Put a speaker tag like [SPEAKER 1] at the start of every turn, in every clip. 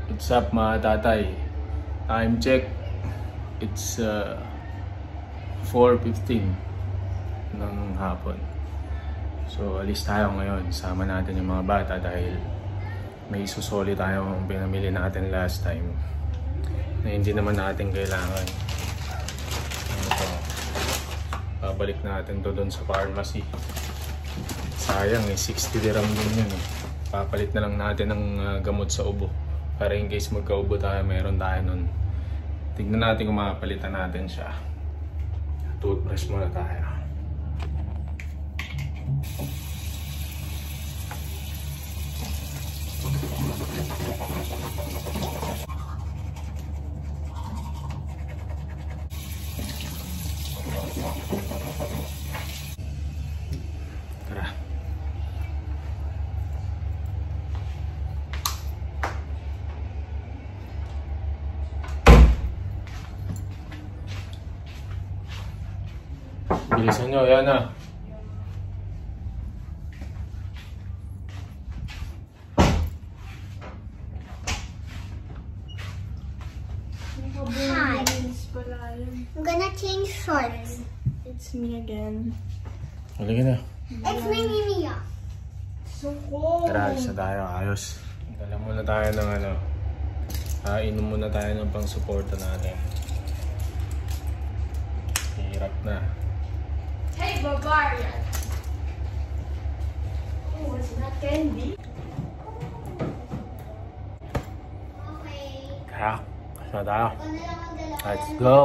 [SPEAKER 1] What's up mga tatay? Time check. It's 4:15 ng hapon. So alis tayo ngayon. Sama natin yung mga bata dahil may isusoli tayong pinamili natin last time na hindi naman natin kailangan. So, babalik natin to doon sa pharmacy. Sayang 60 dirham din yun. Papalit na lang natin ng gamot sa ubo. Para in case magkaubo tayo, meron tayo nun. Tignan natin kung makapalitan natin siya. Toothbrush muna tayo. Tara. Bilisan nyo, yan na.
[SPEAKER 2] Hi. I'm gonna change shorts.
[SPEAKER 3] It's me again.
[SPEAKER 1] Halika na.
[SPEAKER 2] It's me, Mia.
[SPEAKER 3] So cold.
[SPEAKER 1] Tara, isa tayo. Ayos. Dala muna tayo ng ano. Inom muna tayo ng pang-suporta natin. Hirap na.
[SPEAKER 3] Hey, Bavarian. Oh, is that candy?
[SPEAKER 2] Okay.
[SPEAKER 1] Tara, isa tayo.
[SPEAKER 2] Ako na lang ang dalawa.
[SPEAKER 1] Let's go!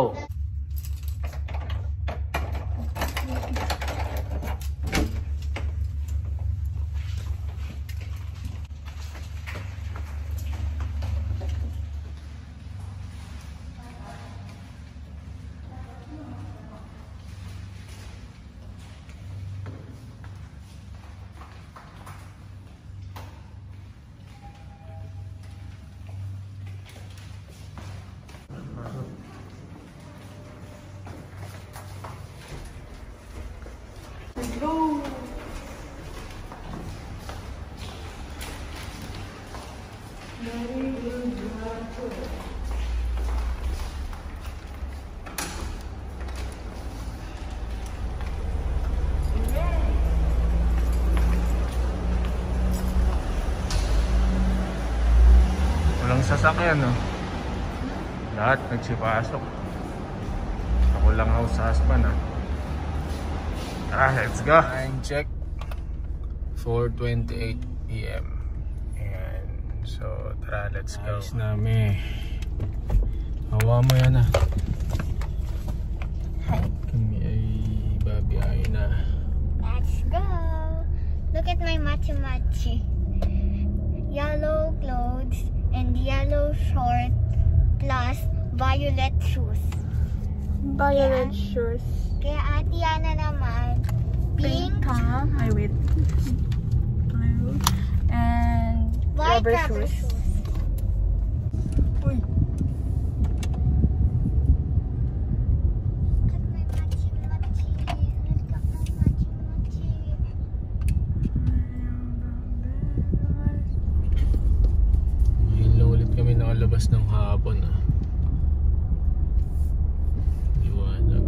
[SPEAKER 3] Let's go.
[SPEAKER 1] Walang sasakyan, no? Lahat nagsipasok. Ako lang ako sa husband, ha? Tara, let's go! Time check. 4:28 PM. Ayan. So, tara, let's go. Ayos namin. Hawa mo yan, ha? Kami ay babiyahin na.
[SPEAKER 2] Let's go. Look at my machi-machi. Yellow clothes and yellow short plus violet shoes.
[SPEAKER 3] Violet shoes.
[SPEAKER 2] Kaya Ate Ana naman, pink,
[SPEAKER 3] ha? Ay, wait. Blue. And
[SPEAKER 2] white
[SPEAKER 3] rubber
[SPEAKER 2] rubber
[SPEAKER 3] shoes.
[SPEAKER 2] shoes.
[SPEAKER 3] Uy.
[SPEAKER 2] Look at my machi-machi. Look at my machi-machi.
[SPEAKER 1] Ngayon lang ulit kami nakalabas ng hapon, ha? Liwanag.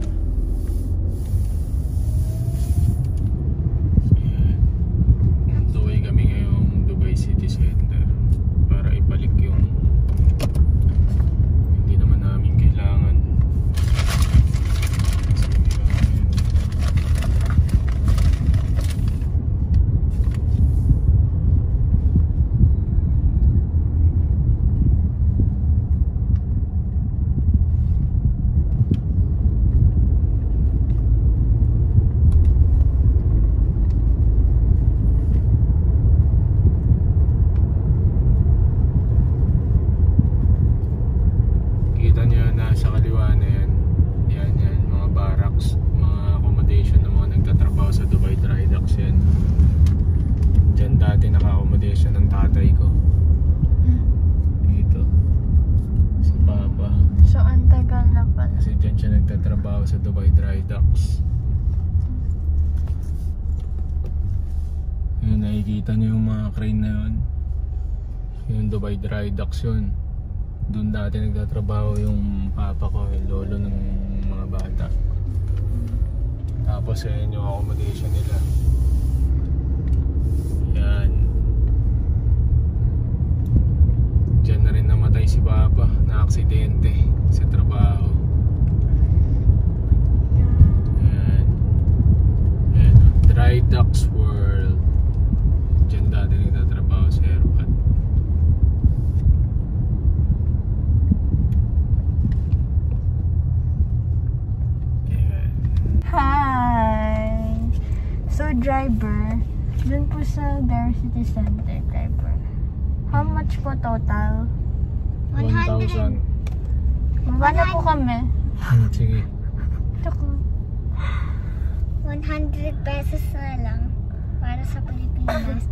[SPEAKER 1] Ayan. Tuloy kami ngayong Dubai City Center para ibalik yung hindi naman namin kailangan. Kita niyo nasa kaliwa na yan. Yan, mga barracks, mga accommodation ng mga nagtatrabaho sa Dubai Dry Docks yan. Diyan dati naka-accommodation ng tatay ko. Dito. Si Papa.
[SPEAKER 3] So, ang tagal na pala.
[SPEAKER 1] Kasi diyan siya nagtatrabaho sa Dubai Dry Docks. Yun, nakikita niyo yung mga crane na yun. Yung Dubai Dry Docks yun. Doon dati nagtatrabaho yung papa ko, yung lolo ng mga bata. Tapos ayun yung accommodation nila. Yan. Diyan na rin namatay si papa na aksidente sa trabaho. Yan. Yan. Dry Docks World. Diyan dati nagtatrabaho sa airport.
[SPEAKER 3] Hi! So, driver, dun po sa Dare City Center, driver. How much po total?
[SPEAKER 1] 1,000.
[SPEAKER 3] Magkano po kami?
[SPEAKER 1] Sige.
[SPEAKER 3] Ito ko.
[SPEAKER 2] 100 pesos na lang para sa Pilipinas.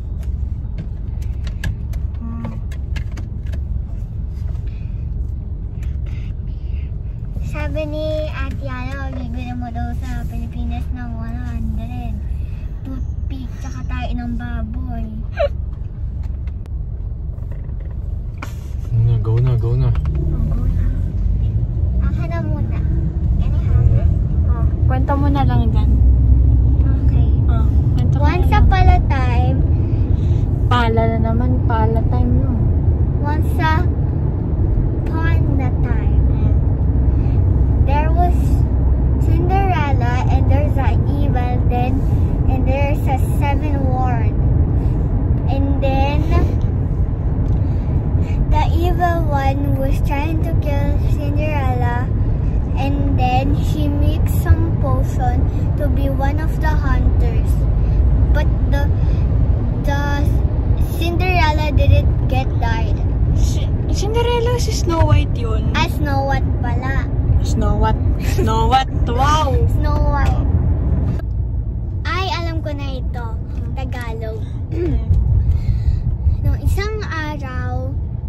[SPEAKER 2] Sabi ni Ate Ana, bibili mo daw sa Pilipinas ng 100. Toothpick, tsaka tayo ng baboy.
[SPEAKER 1] Go na, go na.
[SPEAKER 2] Aka na muna. Anyhow.
[SPEAKER 3] Oh, kwenta mo na lang dyan.
[SPEAKER 2] Okay.
[SPEAKER 3] Oh, kwenta mo
[SPEAKER 2] Once
[SPEAKER 3] na lang.
[SPEAKER 2] upon a time,
[SPEAKER 3] Pala na naman, pala time no.
[SPEAKER 2] once upon a time, there was Cinderella and there's a evil then and there's a 7 ward. And then the evil one was trying to kill Cinderella, and then she makes some potion to be one of the hunters. But the Cinderella didn't get died.
[SPEAKER 3] Cinderella si Snow White yun.
[SPEAKER 2] As Snow White pala.
[SPEAKER 3] Snow White. Snow White. Wow!
[SPEAKER 2] Snow White. Ay, alam ko na ito. Tagalog. Nung isang araw,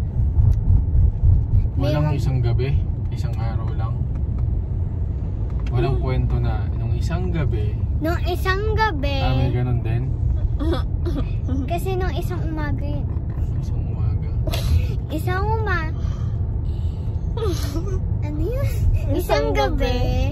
[SPEAKER 1] Walang isang gabi, isang araw lang. Walang kwento na nung isang gabi.
[SPEAKER 2] nung isang gabi,
[SPEAKER 1] May ganun din.
[SPEAKER 2] kasi nung isang umaga yun.
[SPEAKER 1] Isang umaga.
[SPEAKER 2] Isang ano yun? Isang gabi.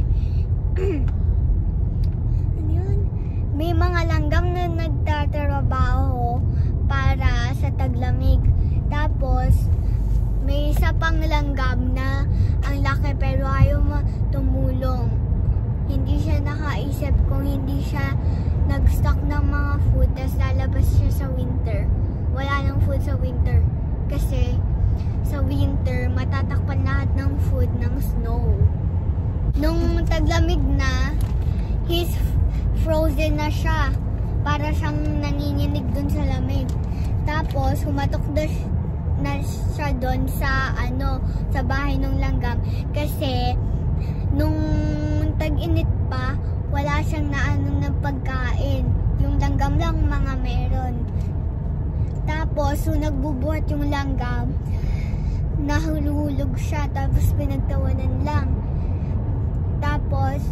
[SPEAKER 2] Ano yun? May mga langgam na nagtatrabaho para sa taglamig. Tapos, may isa pang langgam na ang laki pero ayaw tumulong. Hindi siya nakaisip kung hindi siya nag-stock ng mga food tapos lalabas siya sa winter. Wala nang food sa winter. Kasi sa winter, matatakpan lahat ng food ng snow. Nung taglamig na, he's frozen na siya. Para siyang nanginginig dun sa lamig. Tapos, humatok na siya dun sa, sa bahay ng langgam. Kasi, nung tag-init pa, wala siyang ng pagkain. Yung langgam lang mga meron. Tapos, nagbubuhat yung langgam, nahululog siya, tapos pinagtawanan lang. Tapos,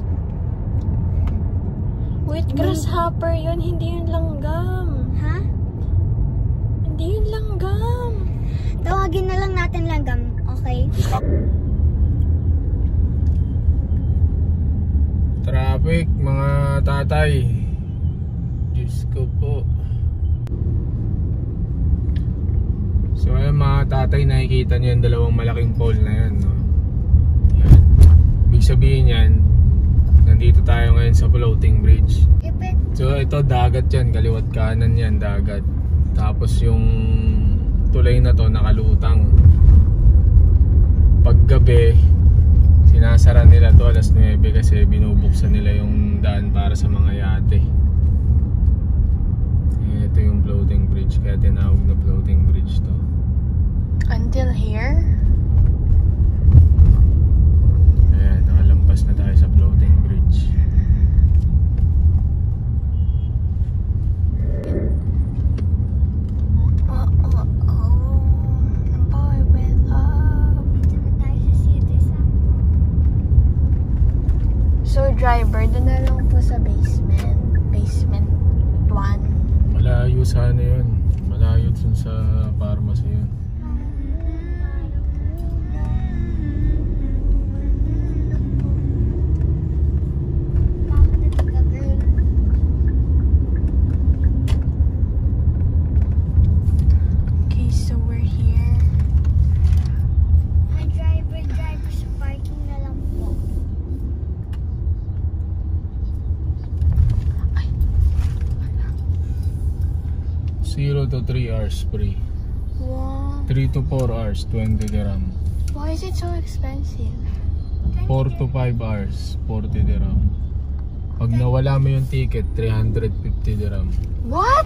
[SPEAKER 3] Wait, grasshopper yun, hindi yun langgam.
[SPEAKER 2] ha?
[SPEAKER 3] Hindi yun langgam.
[SPEAKER 2] Tawagin na lang natin langgam, okay?
[SPEAKER 1] Traffic, mga tatay. Diyos ko po. So ayun mga tatay, nakikita nyo yung dalawang malaking pole na yan, no? Yan. Ibig sabihin yan, nandito tayo ngayon sa floating bridge. So ito dagat yan, kaliwat kanan yan, dagat. Tapos yung tulay na to nakalutang. Paggabi, sinasara nila to alas 9 kasi binubuksan nila yung daan para sa mga yate. Ito yung floating bridge, kaya tinawag na floating bridge to.
[SPEAKER 3] Until here?
[SPEAKER 1] Ayan, nakalampas na tayo sa floating bridge.
[SPEAKER 3] Boy with love.
[SPEAKER 2] Dito na tayo sa city sa...
[SPEAKER 3] So, driver, doon na lang po sa basement. Basement 1.
[SPEAKER 1] Malayo sana yun. Malayo dun sa pharmacy yun.
[SPEAKER 3] Okay, so we're here.
[SPEAKER 2] Hi, driver sa parking na lang po.
[SPEAKER 1] 0 to 3 hours free.
[SPEAKER 3] Wow.
[SPEAKER 1] 3 to 4 hours, 20 dirham.
[SPEAKER 3] Why is it so expensive?
[SPEAKER 1] 4 to 5 hours, 40 dirham. Pag nawala mo yung ticket, 350 dirham.
[SPEAKER 3] What?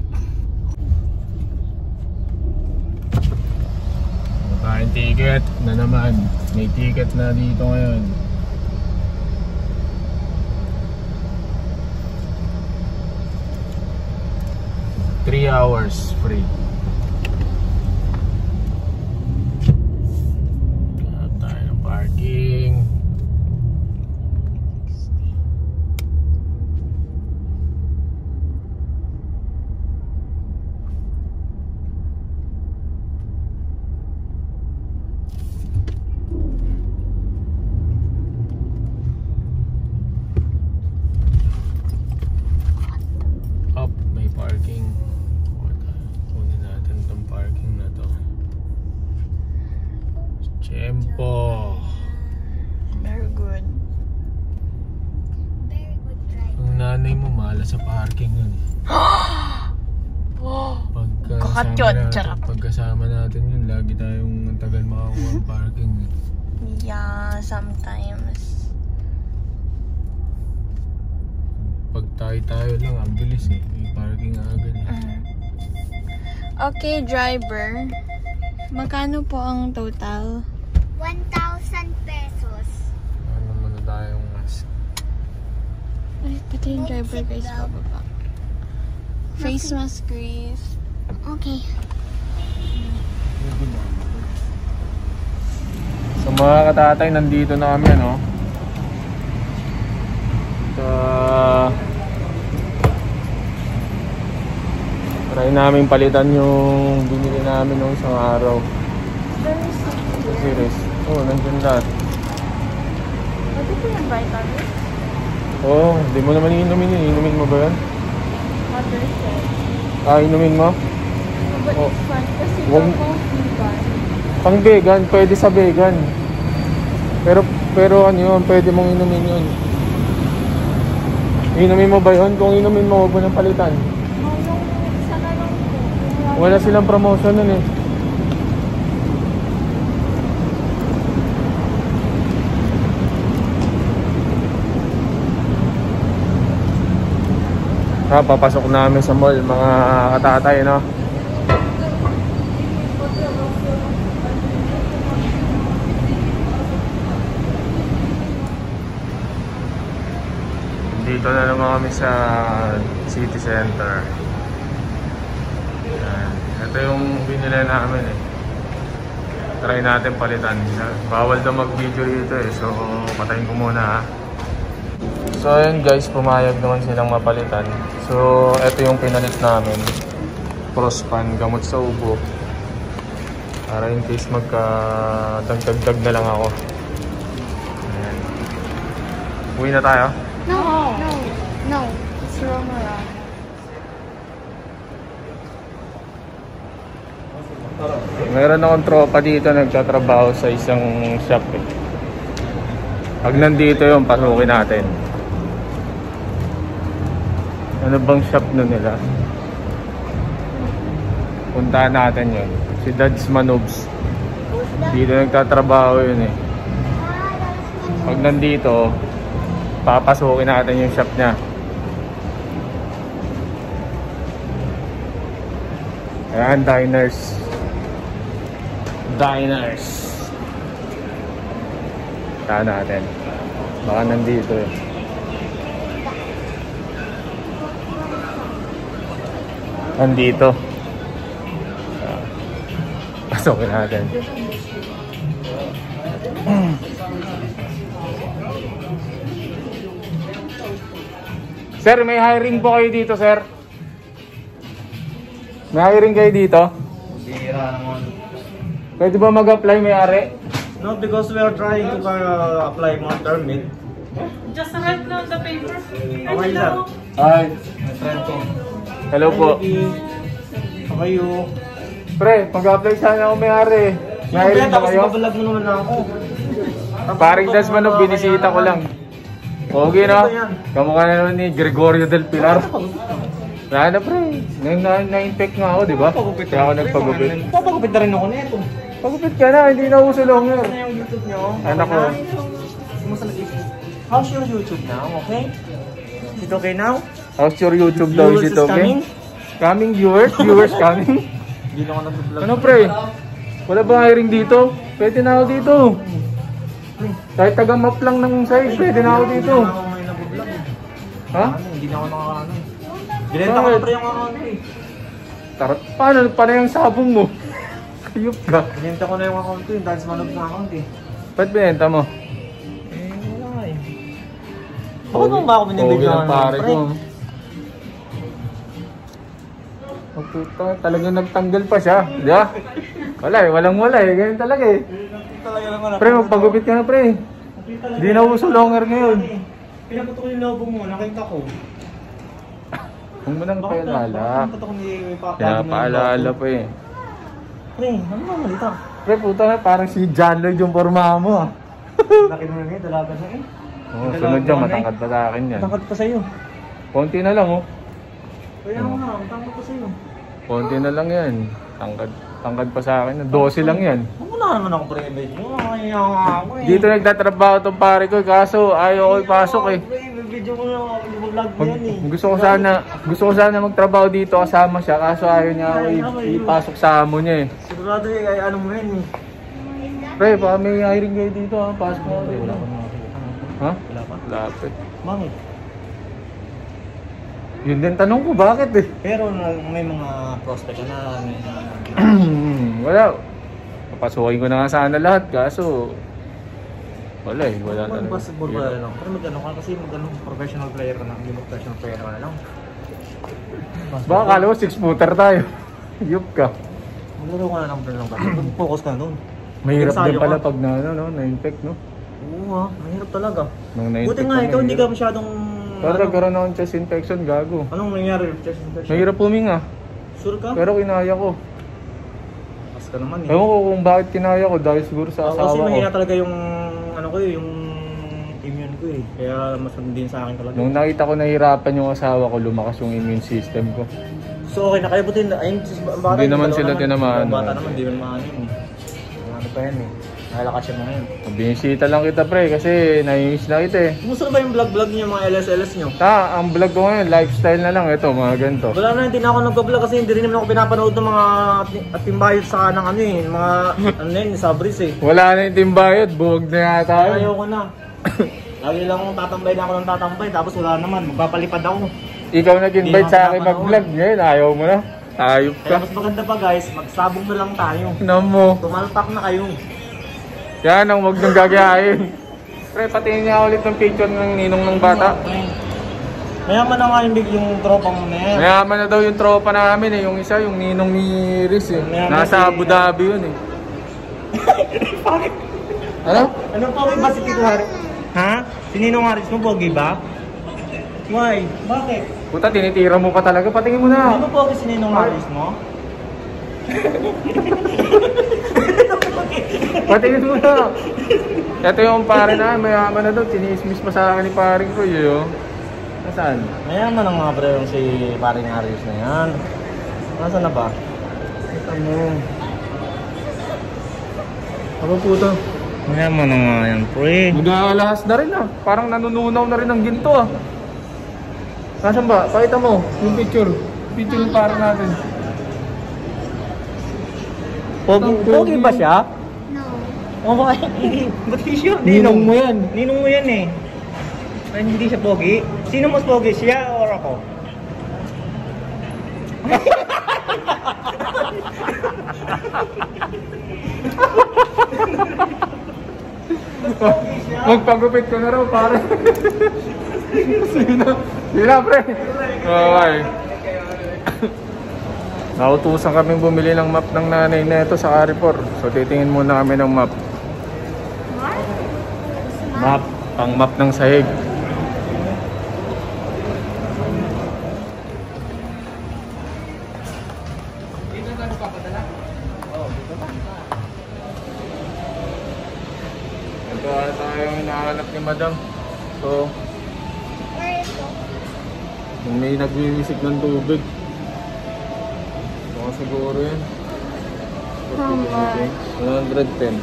[SPEAKER 1] Tayong ticket na naman. May ticket na dito ngayon. Three hours free. Hanap tayo ng parking. Up, may parking. Kunin natin itong parking na to. Tiyempo.
[SPEAKER 3] Very good.
[SPEAKER 2] Very good driver.
[SPEAKER 1] Ang nanay mo mahala sa parking yun. Pagkasama natin yun, lagi tayong ang tagal makakuha ang parking.
[SPEAKER 3] Yeah, sometimes.
[SPEAKER 1] Pag tayo lang, ang bilis eh. May parking agad eh.
[SPEAKER 3] Okay, driver. Magkano po ang total?
[SPEAKER 2] 1,000 pesos.
[SPEAKER 1] Ano muna tayong mask?
[SPEAKER 3] Ay, pati yung driver guys, bababa. Face mask, Grace.
[SPEAKER 2] Okay.
[SPEAKER 1] So mga katatay, nandito na kami ano. Try namin palitan yung binili namin nung isang araw. Series. Oh, nandiyan lahat.
[SPEAKER 3] Pwede po yung vitamins?
[SPEAKER 1] Oo, hindi mo naman iinumin yun. Inumin mo ba yan?
[SPEAKER 3] Water set.
[SPEAKER 1] Ah, inumin mo?
[SPEAKER 3] But
[SPEAKER 1] Oh.
[SPEAKER 3] it's fun kasi
[SPEAKER 1] Wag-
[SPEAKER 3] pang vegan.
[SPEAKER 1] Pang vegan, pwede sa vegan. Pero ano yun, pwede mong inumin yun. Inumin mo ba yun? Kung inumin mo, huwag mo nang palitan.
[SPEAKER 3] Yung isa na lang po.
[SPEAKER 1] Wala silang promotion nun eh. Papasok namin sa mall, mga katatay, no? Dito na naman kami sa city center. Yan. Ito yung binili namin eh. Try natin palitan. Bawal daw mag-video dito eh, so patayin ko muna ha. So ayun guys, pumayag naman silang mapalitan. So ito yung pinalit namin. Prospan, gamot sa ubo. Para in case magka-dagdag na lang ako. Ayan. Uwi na tayo?
[SPEAKER 3] No. It's Romaran.
[SPEAKER 1] Meron akong tropa dito nagtatrabaho sa isang shop eh. Pag nandito yung pasukin natin. Ano bang shop na nila? Puntahan natin yun. Si Dads Manobs. Dito nagtatrabaho yun eh. Pag nandito, papasukin natin yung shop niya. Ayan, diners. Tahan natin. Baka nandito eh. Nandito. Pasukin natin. Sir, may hiring po kayo dito, sir. May hiring kayo dito?
[SPEAKER 4] Bira naman.
[SPEAKER 1] Pwede ba mag-apply may-ari?
[SPEAKER 4] No, because we are trying to apply mga permit.
[SPEAKER 5] Just write down the paper.
[SPEAKER 4] Okay, sir.
[SPEAKER 1] Ay,
[SPEAKER 4] My friend ko.
[SPEAKER 1] hello po.
[SPEAKER 4] How are you?
[SPEAKER 1] Pre, mag-apply sana ako may-ari. May hiring ba kayo?
[SPEAKER 4] Babalag mo naman ako.
[SPEAKER 1] Paring Dasmanov, binisita ko lang. Okay no? Kamukha na naman ni Gregorio del Pilar. Wala na pre, na-infect nga ako, di ba? Kaya ako nagpagupit.
[SPEAKER 4] Papagupit na rin ako nito.
[SPEAKER 1] Pagupit ka na, hindi na uso longer.
[SPEAKER 4] Ano yung YouTube nyo?
[SPEAKER 1] Anak ko.
[SPEAKER 4] Kumusta nag-YouTube? How's your YouTube now? Okay? Is it okay now?
[SPEAKER 1] How's your YouTube daw? Is it okay? Coming viewers? Viewers coming?
[SPEAKER 4] Hindi na ako nag-vlog.
[SPEAKER 1] Ano pre? Wala ba hiring dito? Pwede na ako dito. Kahit taga-map lang ng size, pwede na ako dito.
[SPEAKER 4] Hindi na ako ngayon nag-vlog.
[SPEAKER 1] Ha?
[SPEAKER 4] Hindi na ako nakakaano. Binenta ko na pre yung account eh.
[SPEAKER 1] Paano yung sabong mo? Ayup ka.
[SPEAKER 4] Binenta ko na yung account ko, yung Dance Manov na account eh.
[SPEAKER 1] Ba't binenta mo?
[SPEAKER 4] Wala eh. Bakit mo ba ako binibigyan
[SPEAKER 1] ng pare ko. Oh, puta, talagang nagtanggal pa siya. Di ba? Wala eh, walang-wala eh. Ganyan talaga eh.
[SPEAKER 4] Talaga lang wala.
[SPEAKER 1] Pre, magpagupit ka na pre. Hindi na uso longer ngayon.
[SPEAKER 4] Pinaputo ko yung lobo mo, nakita ko.
[SPEAKER 1] Huwag mo nang paalala.
[SPEAKER 4] Pinaputo ko ni Papa.
[SPEAKER 1] Kaya paalala pa eh.
[SPEAKER 4] Pre, ano ba malita?
[SPEAKER 1] Pre, puta na, parang si John Lloyd yung forma mo ah.
[SPEAKER 4] Laki mo na ngayon, dalaga na eh.
[SPEAKER 1] Oo, sunod dyan, matangkad pa sa akin yan.
[SPEAKER 4] Matangkad pa sa'yo.
[SPEAKER 1] Konti na lang oh.
[SPEAKER 4] Kaya ako nga, matangkad pa sa'yo.
[SPEAKER 1] Konti na lang yan. Tangkad pa sa akin. 12 lang yan.
[SPEAKER 4] Ano na naman ako pre-image mo? Kaya nga ako eh.
[SPEAKER 1] Dito nagtatrabaho tong pare ko, kaso ayaw ko ipasok eh.
[SPEAKER 4] Video ko na ako, vlog mo yan eh.
[SPEAKER 1] Gusto ko sana magtrabaho dito kasama siya, kaso ayaw niya ako ipasok sa amo niya eh.
[SPEAKER 4] Sigurado eh, ay ano mo yan eh.
[SPEAKER 1] Pre, baka may hiring kayo dito ha, pasok mo ako dito. Ha?
[SPEAKER 4] Wala pa?
[SPEAKER 1] Lapit.
[SPEAKER 4] Bakit?
[SPEAKER 1] Yun din tanong ko, bakit eh?
[SPEAKER 4] Pero may mga prospect ka na, may
[SPEAKER 1] Wala. Papasukin ko na nga sana lahat, kaso wala eh, wala na.
[SPEAKER 4] basketball ba lang? Pero mag-ano ka kasi professional player ka na, hindi mo professional player ka na lang.
[SPEAKER 1] Baka kala mo 6-footer tayo. Yup ka.
[SPEAKER 4] Maglaro ka na lang pero lang basketball. Focus ka na doon.
[SPEAKER 1] Mahirap din
[SPEAKER 4] Ensayo
[SPEAKER 1] pala
[SPEAKER 4] ka.
[SPEAKER 1] pag na-infect, no?
[SPEAKER 4] Oo ha, mahirap talaga.
[SPEAKER 1] Nung na-infect
[SPEAKER 4] Buti nga,
[SPEAKER 1] ka,
[SPEAKER 4] ikaw hindi ka
[SPEAKER 1] mahirap.
[SPEAKER 4] masyadong...
[SPEAKER 1] Pero nagkaroon ako ng chest infection, gago.
[SPEAKER 4] Anong nangyari with chest infection?
[SPEAKER 1] Mahirap huminga,
[SPEAKER 4] Sure ka?
[SPEAKER 1] pero kinaya ko.
[SPEAKER 4] Mas ka naman eh.
[SPEAKER 1] Ewan ko kung bakit kinaya ko, dahil siguro sa
[SPEAKER 4] Kasi
[SPEAKER 1] asawa
[SPEAKER 4] mahina
[SPEAKER 1] ko.
[SPEAKER 4] talaga yung ano ko eh, yung immune ko eh. Kaya mas din sa akin talaga.
[SPEAKER 1] Nung nakita ko nahihirapan yung asawa ko, lumakas yung immune system ko.
[SPEAKER 4] So okay na kayo buti na ayun bata.
[SPEAKER 1] Hindi naman sila tinamaan.
[SPEAKER 4] Bata naman, hindi man maano yun eh. Ano pa yan eh. Nakalakas siya mo ngayon.
[SPEAKER 1] Binisita lang kita pre, kasi nai-miss na kita eh.
[SPEAKER 4] Kumusta ba yung vlog-vlog niyo mga LS-LS niyo?
[SPEAKER 1] Ang vlog ko ngayon, lifestyle na lang. Ito, mga ganito.
[SPEAKER 4] Wala na, hindi na ako nag-vlog kasi hindi rin naman ako pinapanood ng mga timbayot sa ng ano eh. Mga ano yun, sabris eh.
[SPEAKER 1] Wala na yung timbayad, buwag na yata yun.
[SPEAKER 4] Ayoko na. Lagi lang akong tatambay na ako ng tatambay tapos wala naman, magpapalipad ako.
[SPEAKER 1] Ikaw nag-invite sa akin mag-vlog ngayon, ayaw mo na. Ayop
[SPEAKER 4] Kaya
[SPEAKER 1] ka.
[SPEAKER 4] mas maganda pa guys, magsabong na lang tayo.
[SPEAKER 1] Ano mo?
[SPEAKER 4] Tumalpak na kayo.
[SPEAKER 1] Yan ang wag nang gagayain. Pre, patingin niya ulit ng picture ng ninong ng bata.
[SPEAKER 4] Mayaman na nga yung tropa mo na yan.
[SPEAKER 1] Mayaman na daw yung tropa namin eh. Yung isa, yung ninong ni Riz eh.
[SPEAKER 4] Mayaman
[SPEAKER 1] Nasa
[SPEAKER 4] si-
[SPEAKER 1] Abu Dhabi yun eh. Ano?
[SPEAKER 4] Ano pa ba si Tito Haris? Ha? Si Ninong Haris mo, pogi ba? Why? Bakit?
[SPEAKER 1] Puta, tinitira mo pa talaga. Patingin mo na.
[SPEAKER 4] Ano pogi si Ninong Haris mo?
[SPEAKER 1] Patingin mo na. Ito yung pare na, mayaman na daw. Tinismis pa sa akin ni paring ko yun. Nasaan?
[SPEAKER 4] Mayaman ang mga bro yung si paring Haris na yan. Nasaan na ba?
[SPEAKER 1] Ito mo. Ako puta.
[SPEAKER 4] Mayaman na nga yan, pre.
[SPEAKER 1] Mag-aalahas na rin ah. Parang nanununaw na rin ng ginto ah. Nasaan ba? Pakita mo yung picture. Picture yung parang natin.
[SPEAKER 4] Pogi ba siya?
[SPEAKER 2] No.
[SPEAKER 4] Oo, bakit? Ba't hindi siya?
[SPEAKER 1] Ninong mo yan.
[SPEAKER 4] Ninong mo yan eh. Ay, hindi siya pogi. Sino mas pogi? Siya or ako?
[SPEAKER 1] Magpagupit ko na raw pare. Sige na pre. Okay. Nautusan kaming bumili ng map ng nanay na ito sa Carrefour. So titingin muna kami ng map. Map, pang map ng sahig. Ito tayo yung hinahanap ni Madam. So, may nagwiwisik ng tubig. Baka siguro yan. 110.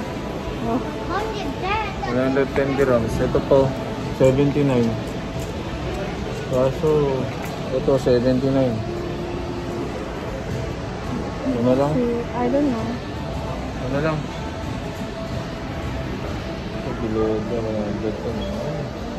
[SPEAKER 1] 110 dirhams. Ito po, 79. Kaso, ito 79. Ano lang?
[SPEAKER 3] I don't know.
[SPEAKER 1] Ano lang? Ito, below 110.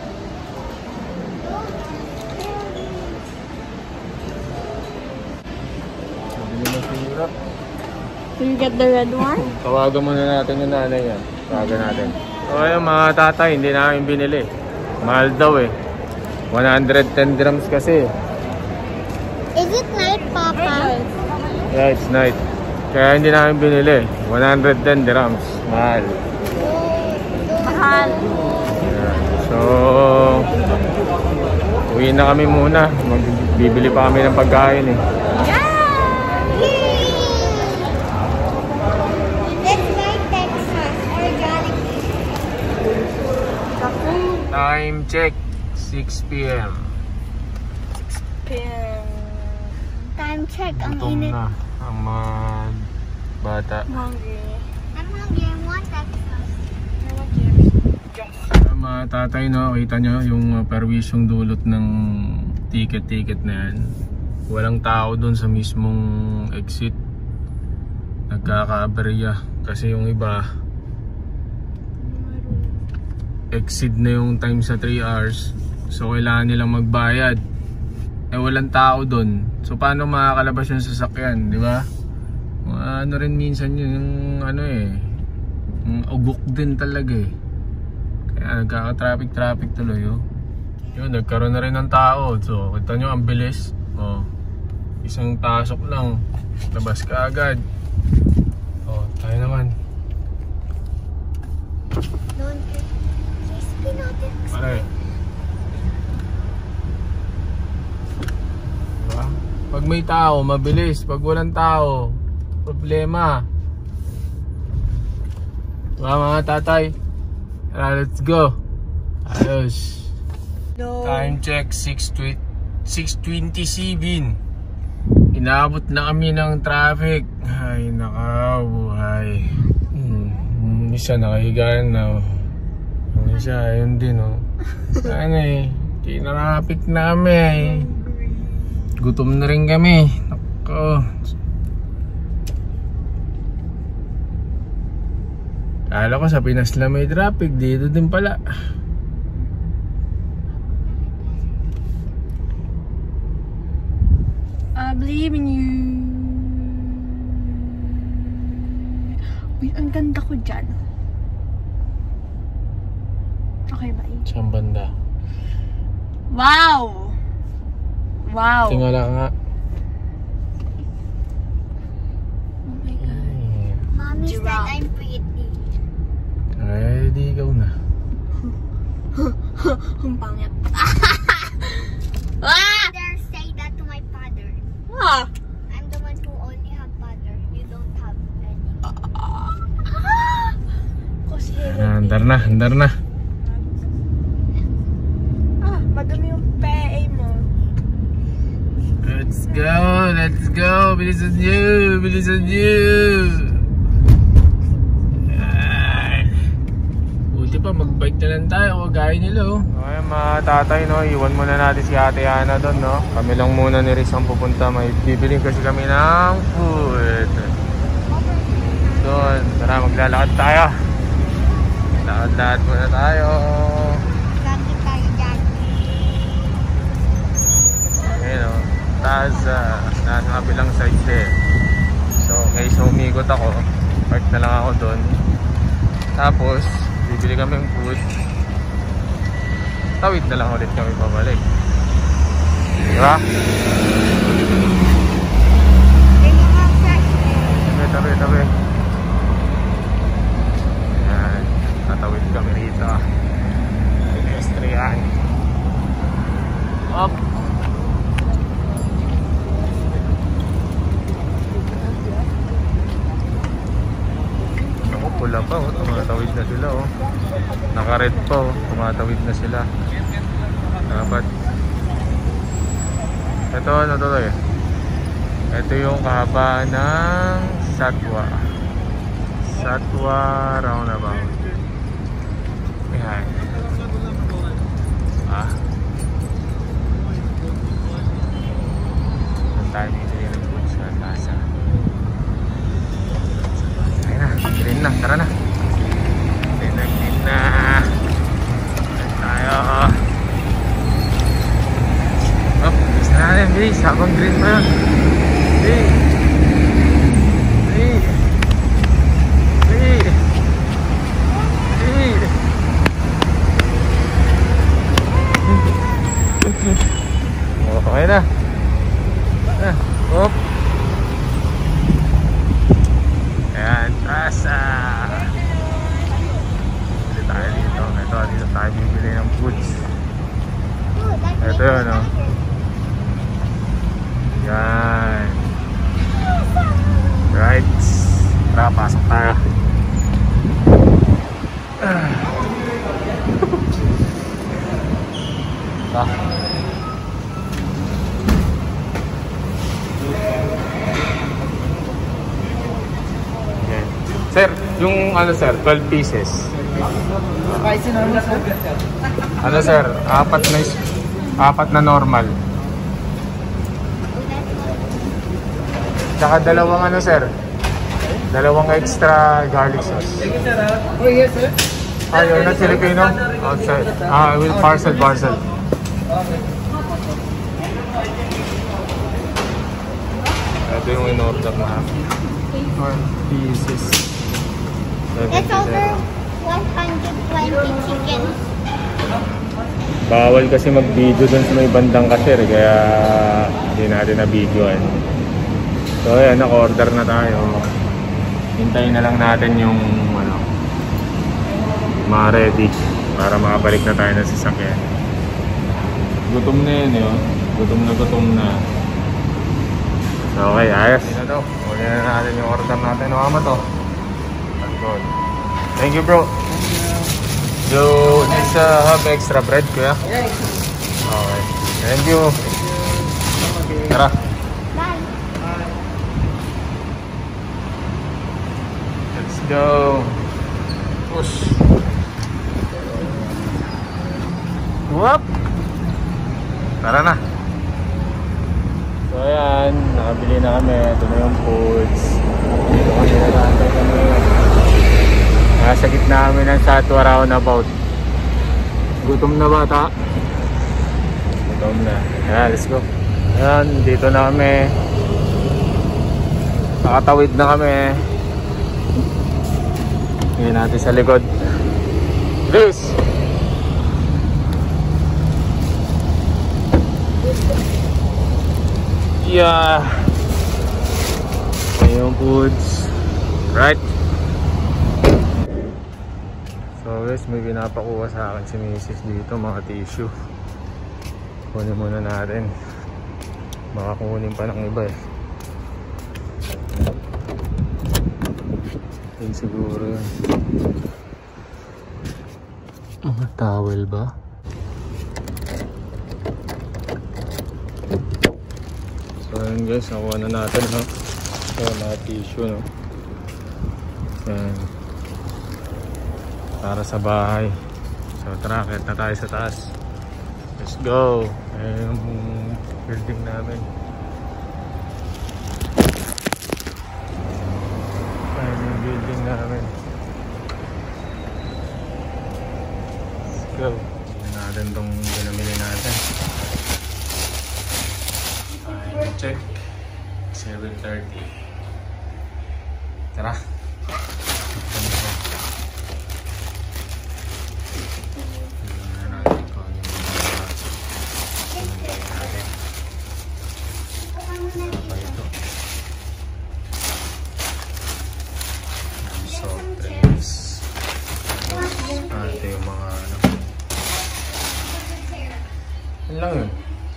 [SPEAKER 3] Can you get the red one?
[SPEAKER 1] Tawagan muna natin yung nanay yan. Tawagan natin. So ayun mga tatay, hindi namin binili. Mahal daw eh. 110 dirhams kasi.
[SPEAKER 2] Is it night, Papa?
[SPEAKER 1] Yeah, it's night. Kaya hindi namin binili. 110 dirhams. Mahal.
[SPEAKER 3] Mahal.
[SPEAKER 1] Yeah. So, uwi na kami muna. Magbibili pa kami ng pagkain eh. Time check, 6 p.m.
[SPEAKER 2] Time check, ang
[SPEAKER 1] Gutom
[SPEAKER 2] init.
[SPEAKER 1] na ang mga bata.
[SPEAKER 3] Hungry.
[SPEAKER 2] I'm hungry, I want Texas.
[SPEAKER 1] Mga tatay, no, kita nyo yung perwisyong dulot ng ticket na yan. Walang tao dun sa mismong exit. Nagkakaaberya kasi yung iba exceed na yung time sa 3 hours. So kailangan nilang magbayad. Eh walang tao doon. So paano makakalabas yung sasakyan, di ba? Ano rin minsan yung ano eh, ugok din talaga eh. Kaya nagkaka-traffic tuloy oh. Yun, nagkaroon na rin ng tao. So kita nyo ang bilis. Oh. Isang pasok lang, labas ka agad. Oh, tayo naman. Pare. Diba? Pag may tao, mabilis. Pag walang tao, problema. Diba mga tatay? Let's go. Ayos.
[SPEAKER 3] No.
[SPEAKER 1] Time check, 6:27. Inaabot na kami ng traffic. Ay, nakabuhay. Isa nakahigaan na. Isa, yun din oh. Ano eh, tinarapik namin. Gutom na rin kami. Nako. Kala ko sa Pinas lang may traffic, dito din pala.
[SPEAKER 3] I believe in you. Uy, ang ganda ko dyan. Okay, bye.
[SPEAKER 1] Saan banda?
[SPEAKER 3] Wow! Wow!
[SPEAKER 1] Tingala ka nga.
[SPEAKER 3] Oh my God.
[SPEAKER 2] Mommy said
[SPEAKER 3] Giraffe.
[SPEAKER 2] I'm pretty.
[SPEAKER 1] Ay, di ikaw na.
[SPEAKER 3] Ang pangit.
[SPEAKER 2] Dare say that to my father.
[SPEAKER 3] Ah!
[SPEAKER 2] I'm the one who only have father. You don't have any.
[SPEAKER 3] Kasi
[SPEAKER 1] Andar na, andar na.
[SPEAKER 3] madami yung PA mo.
[SPEAKER 1] Let's go, let's go. Bilisan niyo, bilisan niyo. Buti pa, mag-bike na lang tayo. Gaya nila oh. Okay mga tatay, no, iwan muna natin si Ate Ana doon, no. Kami lang muna ni Riz ang pupunta. May bibili kasi kami ng food doon. Tara, maglalakad tayo. Lakad-lakad muna tayo.
[SPEAKER 2] Lagi tayo dyan.
[SPEAKER 1] Ayun o, taas nasa kabilang side din. So ngayon umikot ako, park na lang ako doon. Tapos bibili kami ng food. Tawid na lang ulit kami pabalik. Diba? tabi. Ayan, tatawid kami rito. Pedestrian. Up. Ako, pula pa oh, tumatawid na sila oh. Naka-red pa oh, tumatawid na sila. Dapat. Ito ano to eh. Ito yung kahaba ng Satwa roundabout. Ayan. Saan tayo bibili ng food sa Lasa? Ayun na, green na, tara na. Green na. Ayan tayo. Oh, bilis na natin, bilis. Habang green pa yun. Okay na. Hop. Ayan, Trasa. Bili tayo dito. Dito tayo bibili ng foods. Ito yun, no? Yan. Right. Tara, pasok tayo. Okay. Sir, yung ano sir, 12 pieces. Ano sir, apat na normal. Tsaka dalawang ano sir, dalawang extra garlic sauce.
[SPEAKER 4] Oh yes sir.
[SPEAKER 1] You're not Filipino? Outside. I will parcel. Ito yung in-order na. 4 pieces.
[SPEAKER 2] It's over 120 chicken.
[SPEAKER 1] Bawal kasi mag-video dun sa may bandang cashier, kaya hindi natin na-videoan. So ayan, naka-order na tayo. Hintayin na lang natin yung ano, ma-ready para makabalik na tayo ng sasakyan. Gutom na yun yun. Gutom na. Okay, ayos. Hindi na daw. Uli na natin yung order natin. Mama to. Good. Thank you bro. So, let's have extra bread kuya. Okay. Thank you. Tara.
[SPEAKER 2] Bye.
[SPEAKER 1] Let's go. Push. Whoop. Tara na. So ayan, nakabili na kami. Ito na yung foods. Dito kami nalantay kami. Nasa gitna kami ng Satwa roundabout. Gutom na bata? Gutom na. Ayan, let's go. Ayan, dito na kami. Nakatawid na kami. Tingnan natin sa likod. Please! Yeah. Ayun foods. Right. So guys, may pinapakuha sa akin si Mrs. dito, mga tissue. Kunin muna natin. Baka kunin pa ng iba eh. Yun siguro yun. Mga towel ba? So yun guys, nakuha na natin no? So mga tissue no? Yan. Para sa bahay. So tara, kahit na tayo sa taas. Let's go. Ayan yung building namin. Ayan yung building namin. Let's go. Tignan natin itong pinamili natin. Check 7:30. Tara. lang yun.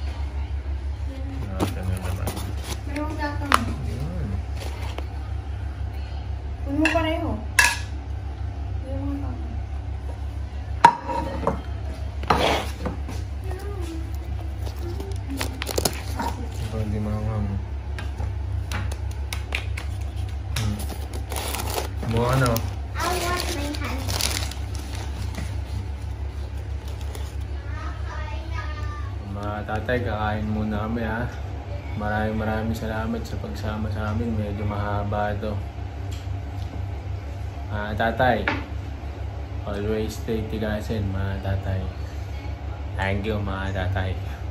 [SPEAKER 1] Natin na naman.
[SPEAKER 2] Merong gatang.
[SPEAKER 1] Yun.
[SPEAKER 2] Puno mo pareho. Yung mga gatang.
[SPEAKER 1] Ito hindi manghang. Buka na oh.
[SPEAKER 2] I want my hand.
[SPEAKER 1] Mga tatay, kakain muna kami ha. Maraming salamat sa pagsama sa amin. Medyo mahaba ito. Tatay, always stay tigasin mga tatay. Thank you mga tatay.